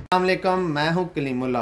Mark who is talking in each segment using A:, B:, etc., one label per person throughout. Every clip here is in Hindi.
A: अस्सलामुअलैकुम, मैं हूं कलीमुल्ला।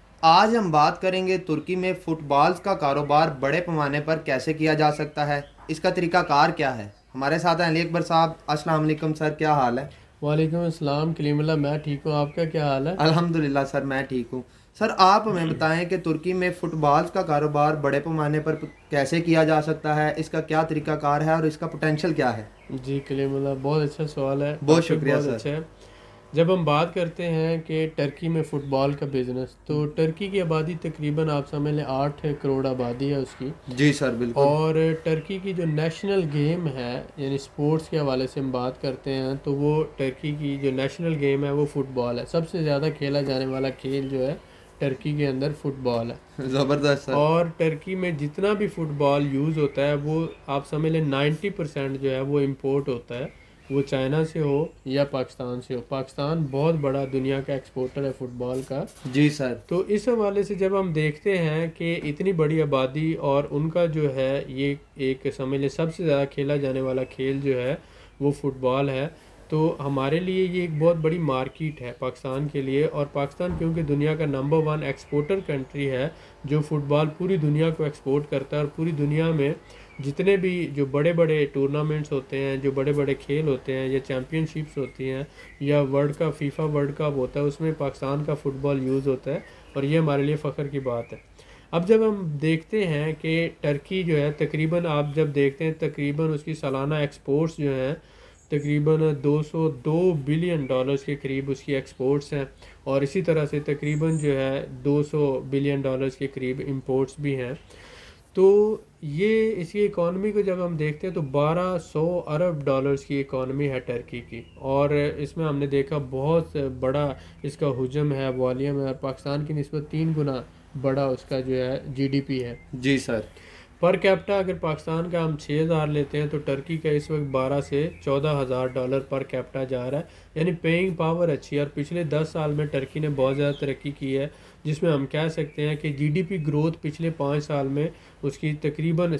A: आज हम बात करेंगे तुर्की में फ़ुटबॉल्स का कारोबार बड़े पैमाने पर कैसे किया जा सकता है, इसका तरीक़ाकार क्या है। हमारे साथ हैं अली अकबर साहब। अस्सलाम वालेकुम सर, क्या हाल है?
B: वालेकुम अस्सलाम कलीमुल्लाह, मैं ठीक हूँ। आपका क्या हाल है?
A: अल्हम्दुलिल्लाह सर, मैं ठीक हूं। सर, आप हमें बताएं कि तुर्की में फ़ुटबॉल्स का कारोबार बड़े पैमाने पर कैसे किया जा सकता है, इसका क्या तरीक़ाकार है और इसका पोटेंशियल क्या है?
B: जी कलीमुल्लाह, बहुत अच्छा सवाल है,
A: बहुत
B: टॉपिक
A: शुक्रिया
B: बहुत
A: सर।
B: अच्छा है। जब हम बात करते हैं कि टर्की में फ़ुटबॉल का बिज़नेस, तो टर्की की आबादी तकरीबन आप समझ लें 8 करोड़ आबादी है उसकी।
A: जी सर, बिल्कुल।
B: और टर्की की जो नेशनल गेम है, यानी स्पोर्ट्स के हवाले से हम बात करते हैं, तो वो टर्की की जो नेशनल गेम है वो फ़ुटबॉल है। सबसे ज़्यादा खेला जाने वाला खेल जो है टर्की के अंदर फ़ुटबॉल है।
A: ज़बरदस्त सर।
B: और टर्की में जितना भी फ़ुटबॉल यूज़ होता है वो आप समझ लें 90% जो है वो इंपोर्ट होता है। वो चाइना से हो या पाकिस्तान से हो। पाकिस्तान बहुत बड़ा दुनिया का एक्सपोर्टर है फ़ुटबॉल का।
A: जी सर।
B: तो इस हवाले से जब हम देखते हैं कि इतनी बड़ी आबादी और उनका जो है ये एक समझ लें सबसे ज़्यादा खेला जाने वाला खेल जो है वो फ़ुटबॉल है। तो हमारे लिए ये एक बहुत बड़ी मार्केट है पाकिस्तान के लिए। और पाकिस्तान क्योंकि दुनिया का नंबर 1 एक्सपोर्टर कंट्री है, जो फ़ुटबॉल पूरी दुनिया को एक्सपोर्ट करता है। और पूरी दुनिया में जितने भी जो बड़े बड़े टूर्नामेंट्स होते हैं, जो बड़े बड़े खेल होते हैं या चैम्पियनशिप्स होती हैं या world cup, FIFA world cup होता है, उसमें पाकिस्तान का फ़ुटबॉल यूज़ होता है। और ये हमारे लिए फ़ख्र की बात है। अब जब हम देखते हैं कि टर्की जो है तकरीबन, आप जब देखते हैं तकरीबन उसकी सालाना एक्सपोर्ट्स जो हैं तकरीबन 202 बिलियन डॉलर्स के करीब उसकी एक्सपोर्ट्स हैं। और इसी तरह से तकरीबन जो है 200 बिलियन डॉलर्स के करीब इंपोर्ट्स भी हैं। तो ये इसकी इकॉनमी को जब हम देखते हैं तो 1200 अरब डॉलर्स की इकॉनमी है टर्की की। और इसमें हमने देखा बहुत बड़ा इसका हुजम है, वॉल्यूम है, और पाकिस्तान की निस्बत 3 गुना बड़ा उसका जो है जीडीपी है।
A: जी सर।
B: पर कैपिटा अगर पाकिस्तान का हम 6,000 लेते हैं तो टर्की का इस वक्त 12 से 14,000 डॉलर पर कैपिटा जा रहा है। यानी पेइंग पावर अच्छी है। और पिछले 10 साल में टर्की ने बहुत ज़्यादा तरक्की की है, जिसमें हम कह सकते हैं कि जीडीपी ग्रोथ पिछले 5 साल में उसकी तकरीबन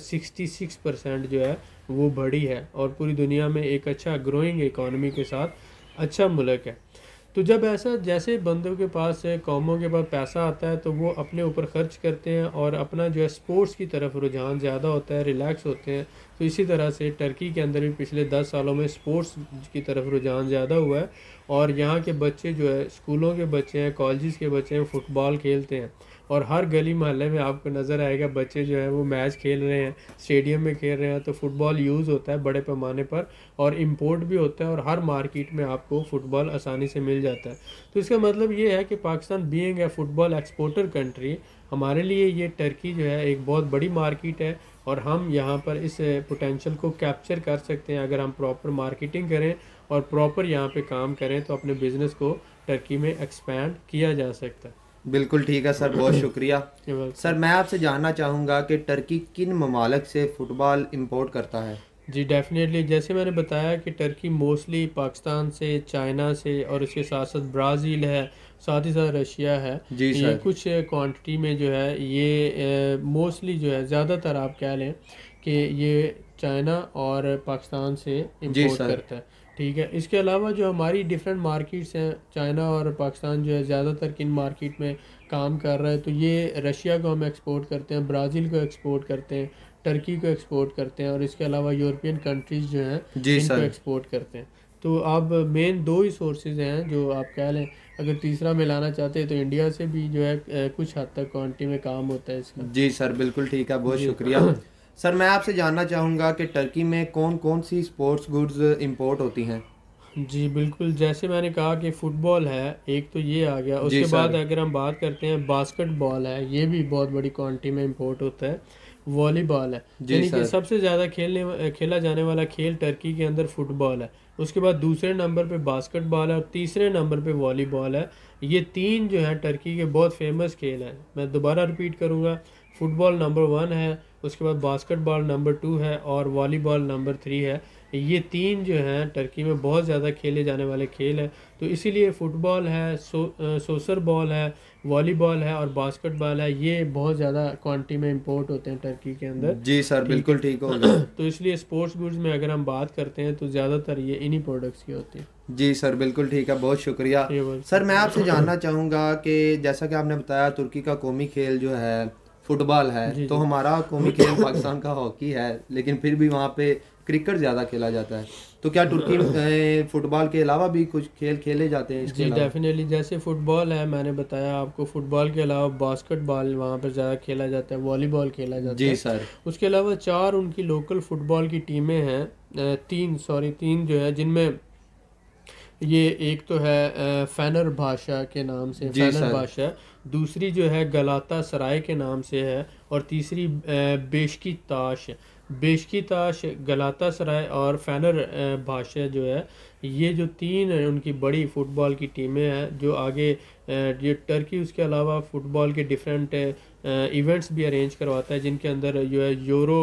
B: 66% जो है वो बढ़ी है। और पूरी दुनिया में एक अच्छा ग्रोइंग इकॉनमी के साथ अच्छा मुल्क है। तो जब ऐसा जैसे बंदों के पास कौमों के पास पैसा आता है तो वो अपने ऊपर ख़र्च करते हैं और अपना जो है स्पोर्ट्स की तरफ रुझान ज़्यादा होता है, रिलैक्स होते हैं। तो इसी तरह से टर्की के अंदर भी पिछले 10 सालों में स्पोर्ट्स की तरफ रुझान ज़्यादा हुआ है। और यहाँ के बच्चे जो है, स्कूलों के बच्चे हैं, कॉलेज़ के बच्चे हैं, फ़ुटबॉल खेलते हैं। और हर गली मोहल्ले में आपको नज़र आएगा बच्चे जो हैं वो मैच खेल रहे हैं, स्टेडियम में खेल रहे हैं। तो फ़ुटबॉल यूज़ होता है बड़े पैमाने पर और इम्पोर्ट भी होता है। और हर मार्केट में आपको फ़ुटबॉल आसानी से मिल जाता है। तो इसका मतलब ये है कि Pakistan being a football exporter country, हमारे लिए ये टर्की जो है एक बहुत बड़ी मार्केट है। और हम यहाँ पर इस पोटेंशियल को कैप्चर कर सकते हैं अगर हम प्रॉपर मार्केटिंग करें और प्रॉपर यहाँ पे काम करें, तो अपने बिज़नेस को टर्की में एक्सपैंड किया जा सकता है।
A: बिल्कुल ठीक है सर, बहुत शुक्रिया। Sir,
B: welcome.
A: मैं आपसे जानना चाहूँगा कि टर्की किन ममालिक से फ़ुटबॉल इंपोर्ट करता है?
B: जी डेफिनेटली, जैसे मैंने बताया कि टर्की मोस्टली पाकिस्तान से, चाइना से, और इसके साथ साथ ब्राज़ील है, साथ ही साथ रशिया है।
A: जी
B: ये
A: सर।
B: कुछ क्वांटिटी में जो है ये मोस्टली जो है ज़्यादातर आप कह लें कि ये चाइना और पाकिस्तान से
A: जी
B: इंपोर्ट
A: सर।
B: करता है। ठीक है, इसके अलावा जो हमारी डिफरेंट मार्केट्स हैं, चाइना और पाकिस्तान जो है ज़्यादातर किन मार्केट में काम कर रहा है, तो ये रशिया को हम एक्सपोर्ट करते हैं, ब्राज़ील को एक्सपोर्ट करते हैं, टर्की को एक्सपोर्ट करते हैं, और इसके अलावा यूरोपियन कंट्रीज़ जो हैं
A: जी
B: इनको
A: सर।
B: एक्सपोर्ट करते हैं। तो अब मेन दो ही सोर्सेज हैं जो आप कह लें। अगर तीसरा मिलाना चाहते हैं तो इंडिया से भी जो है कुछ हद तक क्वांटिटी में काम होता है इसका।
A: जी सर, बिल्कुल ठीक है, बहुत
B: जी
A: शुक्रिया। सर, मैं आपसे जानना चाहूँगा कि टर्की में कौन कौन सी स्पोर्ट्स गुड्स इंपोर्ट होती हैं?
B: जी बिल्कुल, जैसे मैंने कहा कि फ़ुटबॉल है एक, तो ये आ गया।
A: जी
B: उसके बाद
A: सर।
B: अगर हम बात करते हैं बास्केटबॉल है, ये भी बहुत बड़ी क्वांटिटी में इंपोर्ट होता है। वॉलीबॉल है,
A: जी
B: यानी कि
A: सर।
B: सबसे ज़्यादा खेला जाने वाला खेल टर्की के अंदर फ़ुटबॉल है। उसके बाद दूसरे नंबर पे बास्केटबॉल है और तीसरे नंबर पे वॉलीबॉल है। ये तीन जो है टर्की के बहुत फेमस खेल हैं। मैं दोबारा रिपीट करूँगा, फ़ुटबॉल नंबर 1 है, उसके बाद बास्केटबॉल नंबर 2 है और वॉलीबॉल नंबर 3 है। ये तीन जो हैं टर्की में बहुत ज़्यादा खेले जाने वाले खेल हैं। तो इसीलिए फ़ुटबॉल है, सोसर बॉल है, वॉलीबॉल है और बास्केटबॉल है, ये बहुत ज़्यादा क्वांटिटी में इंपोर्ट होते हैं टर्की के अंदर।
A: जी सर,
B: ठीक
A: बिल्कुल
B: है।
A: ठीक हो गया।
B: तो इसलिए स्पोर्ट्स गुड्स में अगर हम बात करते हैं तो ज़्यादातर ये इन्हीं प्रोडक्ट्स की होती है।
A: जी सर, बिल्कुल ठीक है, बहुत शुक्रिया।
B: ये बस
A: सर मैं आपसे जानना चाहूँगा कि जैसा कि आपने बताया तुर्की का कौमी खेल जो है फुटबॉल है,
B: जी
A: तो
B: जी।
A: हमारा कौमी खेल पाकिस्तान का हॉकी है, लेकिन फिर भी वहाँ पे क्रिकेट ज़्यादा खेला जाता है। तो क्या तुर्की फुटबॉल के अलावा भी कुछ खेल खेले जाते हैं इसके
B: जी
A: अलावा?
B: डेफिनेटली, जैसे फुटबॉल है, मैंने बताया आपको, फुटबॉल के अलावा बास्केटबॉल वहाँ पर ज़्यादा खेला जाता है, वॉलीबॉल खेला जाता
A: जी
B: है।
A: सर।
B: उसके अलावा चार उनकी लोकल फुटबॉल की टीमें हैं, तीन जो है, जिनमें ये एक तो है फैनर भाषा के नाम से,
A: जी
B: फैनर
A: सर।
B: भाषा। दूसरी जो है गलाता सराय के नाम से है। और तीसरी बेशकी ताश। बेशकी ताश, गलाता सराय और फैनर भाषा जो है, ये जो तीन उनकी बड़ी फुटबॉल की टीमें हैं जो आगे ये टर्की उसके अलावा फुटबॉल के डिफरेंट इवेंट्स भी अरेंज करवाता है, जिनके अंदर जो है यूरो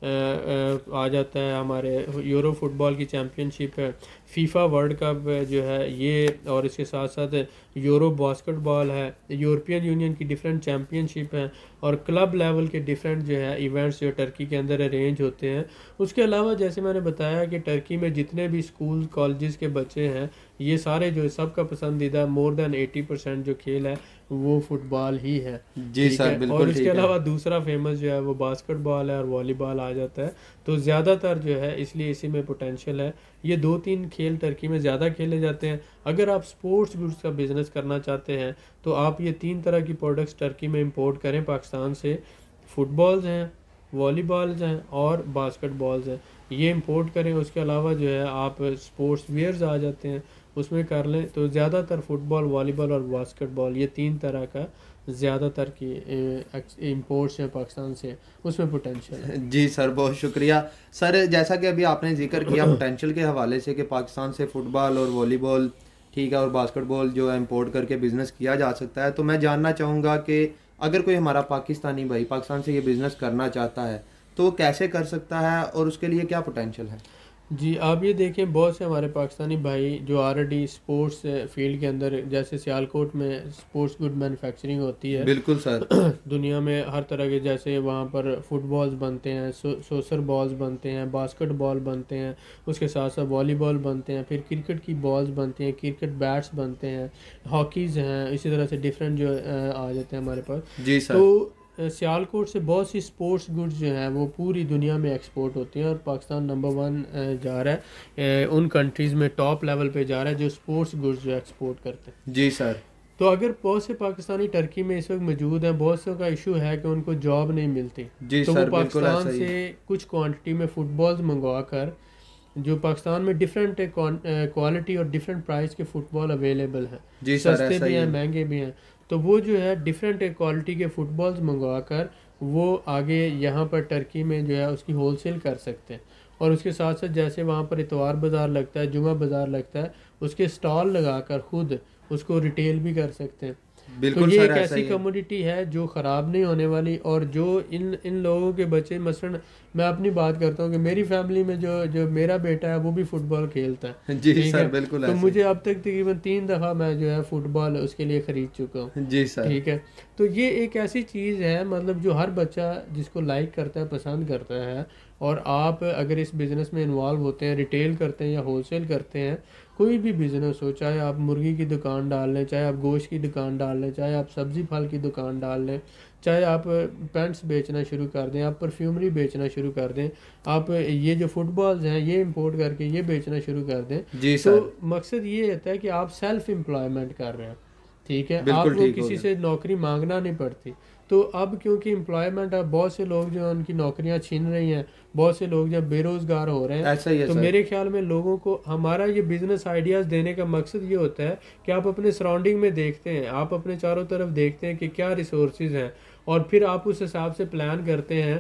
B: आ जाता है, हमारे यूरो फुटबॉल की चैम्पियनशिप है, फीफा वर्ल्ड कप जो है ये, और इसके साथ साथ यूरो बास्केटबॉल है, यूरोपियन यूनियन की डिफरेंट चैम्पियनशिप है, और क्लब लेवल के डिफरेंट जो है इवेंट्स जो टर्की के अंदर अरेंज होते हैं। उसके अलावा जैसे मैंने बताया कि टर्की में जितने भी स्कूल कॉलेजेस के बच्चे हैं, ये सारे जो सबका पसंदीदा मोर देन 80% जो खेल है वो फुटबॉल ही है।
A: जी
B: ठीक
A: सर,
B: है। और
A: बिल्कुल
B: इसके
A: ठीक है।
B: अलावा दूसरा फेमस जो है वो बास्केटबॉल है और वॉलीबॉल आ जाता है। तो ज़्यादातर जो है इसलिए इसी में पोटेंशियल है। ये दो तीन खेल टर्की में ज़्यादा खेले जाते हैं। अगर आप स्पोर्ट्स गुड्स का बिज़नेस करना चाहते हैं तो आप ये तीन तरह की प्रोडक्ट्स टर्की में इंपोर्ट करें पाकिस्तान से। फुटबॉल्स हैं, वॉलीबॉल्स हैं और बास्केटबॉल्स हैं, ये इंपोर्ट करें। उसके अलावा जो है आप स्पोर्ट्स वेयर्स आ जाते हैं, उसमें कर लें। तो ज़्यादातर फुटबॉल, वॉलीबॉल और बास्केटबॉल, ये तीन तरह का ज़्यादातर की इंपोर्ट्स हैं पाकिस्तान से, उसमें पोटेंशियल है।
A: जी सर, बहुत शुक्रिया। सर जैसा कि अभी आपने जिक्र किया पोटेंशियल के हवाले से कि पाकिस्तान से फुटबॉल और वॉलीबॉल, ठीक है, और बास्केटबॉल जो है इंपोर्ट करके बिज़नेस किया जा सकता है, तो मैं जानना चाहूँगा कि अगर कोई हमारा पाकिस्तानी भाई पाकिस्तान से ये बिज़नेस करना चाहता है तो वो कैसे कर सकता है और उसके लिए क्या पोटेंशियल है?
B: जी, आप ये देखें, बहुत से हमारे पाकिस्तानी भाई जो ऑलरेडी स्पोर्ट्स फील्ड के अंदर, जैसे सियालकोट में स्पोर्ट्स गुड मैन्युफैक्चरिंग होती है
A: बिल्कुल सर।
B: दुनिया में हर तरह के, जैसे वहाँ पर फुटबॉल्स बनते हैं, सोसर बॉल्स बनते हैं, बास्केटबॉल बनते हैं, उसके साथ साथ वॉलीबॉल बनते हैं, फिर क्रिकेट की बॉल्स बनती हैं, क्रिकेट बैट्स बनते हैं, हॉकीज़ हैं, इसी तरह से डिफरेंट जो आ जाते हैं हमारे पास।
A: जी सर।
B: तो सियालकोट से बहुत सी स्पोर्ट्स गुड्स जो हैं वो पूरी दुनिया में एक्सपोर्ट होती हैं, और पाकिस्तान नंबर 1 जा रहा है, उन कंट्रीज़ में टॉप लेवल पे जा रहा है जो स्पोर्ट्स गुड्स जो एक्सपोर्ट करते हैं।
A: जी सर।
B: तो अगर बहुत से पाकिस्तानी टर्की में इस वक्त मौजूद हैं, बहुत से का इशू है कि उनको जॉब नहीं मिलती,
A: जी
B: तो वो
A: सर, बिल्कुल
B: पाकिस्तान
A: ऐसा ही।
B: से कुछ क्वांटिटी में फुटबॉल्स मंगवा कर, जो पाकिस्तान में डिफरेंट क्वालिटी और डिफरेंट प्राइस के फ़ुटबॉल अवेलेबल हैं,
A: जी सर,
B: सस्ते
A: ऐसा
B: भी
A: ही
B: हैं,
A: है।
B: महंगे भी हैं। तो वो जो है डिफरेंट क्वालिटी के फ़ुटबॉल्स मंगवा कर वो आगे यहाँ पर टर्की में जो है उसकी होलसेल कर सकते हैं। और उसके साथ साथ जैसे वहाँ पर इतवार बाज़ार लगता है, जुमा बाज़ार लगता है, उसके स्टॉल लगाकर ख़ुद उसको रिटेल भी कर सकते हैं। तो
A: बिल्कुल
B: ये
A: सर,
B: एक
A: ऐसा
B: ऐसी
A: ही है।
B: कमोडिटी है जो ख़राब नहीं होने वाली, और जो इन इन लोगों के बच्चे, मसलन मैं अपनी बात करता हूँ कि मेरी फैमिली में जो जो मेरा बेटा है वो भी फ़ुटबॉल खेलता है।
A: जी
B: ठीक
A: सर,
B: है।
A: बिल्कुल
B: तो
A: ऐसा
B: मुझे अब तक तकरीबन 3 दफ़ा मैं जो है फ़ुटबॉल उसके लिए ख़रीद चुका हूँ।
A: ही। जी सर।
B: ठीक है। तो ये एक ऐसी चीज़ है, मतलब जो हर बच्चा जिसको लाइक करता है, पसंद करता है। और आप अगर इस बिज़नेस में इन्वॉल्व होते हैं, रिटेल करते हैं या होलसेल करते हैं, कोई भी बिज़नेस हो, चाहे आप मुर्गी की दुकान डाल लें, चाहे आप गोश्त की दुकान डाल लें, चाहे आप सब्ज़ी फल की दुकान डाल लें, चाहे आप पेंट्स बेचना शुरू कर दें, आप परफ्यूमरी बेचना शुरू कर दें, आप ये जो फुटबॉल्स हैं ये इंपोर्ट करके ये बेचना शुरू कर दें,
A: जी
B: तो
A: सर,
B: मकसद ये होता है कि आप सेल्फ एम्प्लॉयमेंट कर रहे हैं। ठीक है।
A: बिल्कुल
B: आपको
A: ठीक हो
B: किसी
A: गया।
B: से नौकरी मांगना नहीं पड़ती। तो अब क्योंकि एम्प्लॉयमेंट, अब बहुत से लोग जो हैं उनकी नौकरियां छीन रही हैं, बहुत से लोग जब बेरोज़गार हो रहे हैं,
A: ऐसा ही है
B: तो
A: सर।
B: मेरे ख्याल में लोगों को हमारा ये बिज़नेस आइडियाज़ देने का मकसद ये होता है कि आप अपने सराउंडिंग में देखते हैं, आप अपने चारों तरफ देखते हैं कि क्या रिसोर्सेज हैं, और फिर आप उस हिसाब से प्लान करते हैं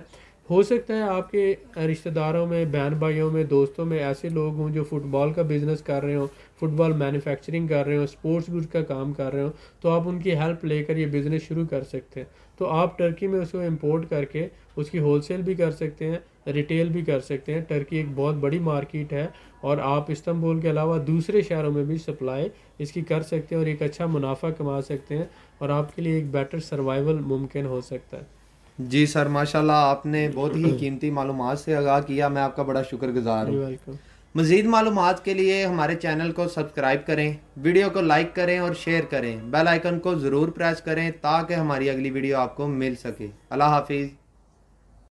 B: हो सकता है आपके रिश्तेदारों में, बहन भाइयों में, दोस्तों में ऐसे लोग हों जो फुटबॉल का बिज़नेस कर रहे हो, फुटबॉल मैन्युफैक्चरिंग कर रहे हो, स्पोर्ट्स गुड्स का काम कर रहे हो, तो आप उनकी हेल्प लेकर ये बिज़नेस शुरू कर सकते हैं। तो आप टर्की में उसको इंपोर्ट करके उसकी होलसेल भी कर सकते हैं, रिटेल भी कर सकते हैं। टर्की एक बहुत बड़ी मार्केट है और आप इस्तांबुल के अलावा दूसरे शहरों में भी सप्लाई इसकी कर सकते हैं और एक अच्छा मुनाफा कमा सकते हैं और आपके लिए एक बेटर सर्वाइवल मुमकिन हो सकता है।
A: जी सर, माशाल्लाह आपने बहुत ही कीमती मालूमात से आगाह किया, मैं आपका बड़ा शुक्रगुजार
B: जी
A: हूँ।
B: वेलकम।
A: मज़ीद मालूमात के लिए हमारे चैनल को सब्सक्राइब करें, वीडियो को लाइक करें और शेयर करें, बेल आइकन को ज़रूर प्रेस करें ताकि हमारी अगली वीडियो आपको मिल सके। अल्लाह हाफिज़।